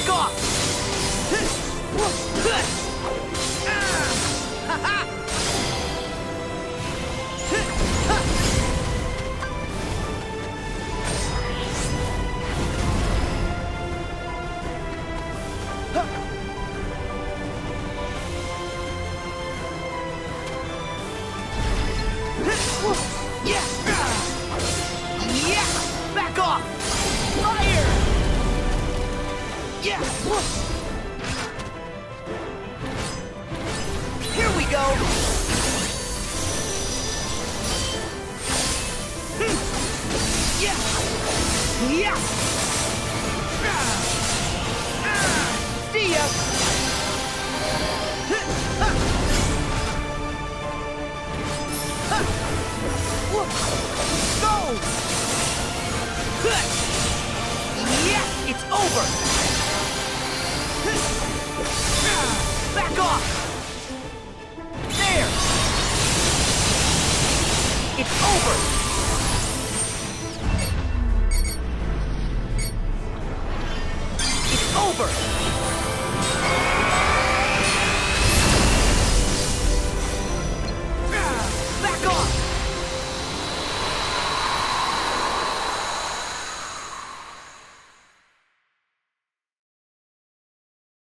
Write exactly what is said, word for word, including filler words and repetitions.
Back off! Yeah! Yeah! Back off! Fire! Yeah! Here we go! Yeah! Yeah! See ya! Go! Yeah! It's over! Back off! There! It's over! It's over!